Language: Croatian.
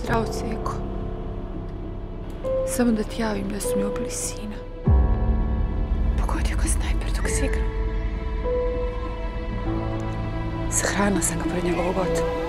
zdravo, Cvijeko. Samo da ti javim da su mi ubili sina. Pogodio ga snajper dok si igrao. Sahranila sam ga pred njegovu gotovu.